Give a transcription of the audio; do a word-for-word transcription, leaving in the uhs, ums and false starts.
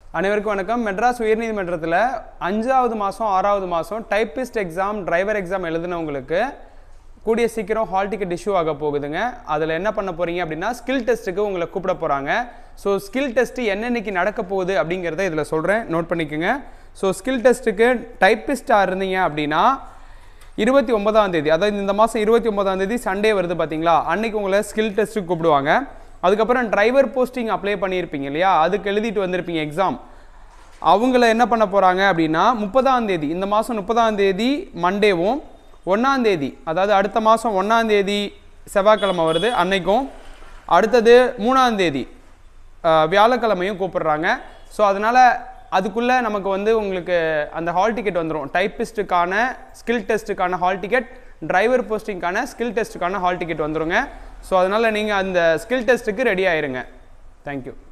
அனைவருக்கும் வணக்கம். மெட்ராஸ் உயர்நீதிமன்றத்தில் அஞ்சாவது மாதம் ஆறாவது மாதம் டைப்பிஸ்ட் எக்ஸாம் டிரைவர் எக்ஸாம் எழுதுனவங்களுக்கு கூடிய சீக்கிரம் ஹால் டிக்கெட் இஷ்யூ ஆக போகுதுங்க. அதில் என்ன பண்ண போகிறீங்க அப்படின்னா ஸ்கில் டெஸ்ட்டுக்கு உங்களை கூப்பிட போகிறாங்க. ஸோ ஸ்கில் டெஸ்ட்டு என்னென்னைக்கு நடக்க போகுது அப்படிங்கிறத இதில் சொல்கிறேன், நோட் பண்ணிக்கோங்க. ஸோ ஸ்கில் டெஸ்ட்டுக்கு டைப்பிஸ்ட்டாக இருந்தீங்க அப்படின்னா இருபத்தி ஒன்பதாம் தேதி, அதாவது இந்த மாதம் இருபத்தி ஒன்பதாம் தேதி சண்டே வருது பார்த்தீங்களா, அன்றைக்கி உங்களை ஸ்கில் டெஸ்ட்டுக்கு கூப்பிடுவாங்க. அதுக்கப்புறம் டிரைவர் போஸ்டிங் அப்ளை பண்ணியிருப்பீங்க இல்லையா, அதுக்கு எழுதிட்டு வந்திருப்பீங்க எக்ஸாம். அவங்கள என்ன பண்ண போகிறாங்க அப்படின்னா முப்பதாம் தேதி, இந்த மாதம் முப்பதாம் தேதி மண்டேவும் ஒன்றாம் தேதி, அதாவது அடுத்த மாதம் ஒன்றாம் தேதி செவ்வாய்க்கிழமை வருது அன்னைக்கும், அடுத்தது மூணாம் தேதி வியாழக்கிழமையும் கூப்பிடுறாங்க. ஸோ அதனால் அதுக்குள்ளே நமக்கு வந்து உங்களுக்கு அந்த ஹால் டிக்கெட் வந்துடும். டைப்பிஸ்ட்டுக்கான ஸ்கில் டெஸ்ட்டுக்கான ஹால் டிக்கெட், டிரைவர் போஸ்டிங்கான ஸ்கில் டெஸ்ட்டுக்கான ஹால் டிக்கெட் வந்துடுங்க. ஸோ அதனால் நீங்கள் அந்த ஸ்கில் டெஸ்ட்டுக்கு ரெடி ஆயிருங்க. தேங்க்யூ.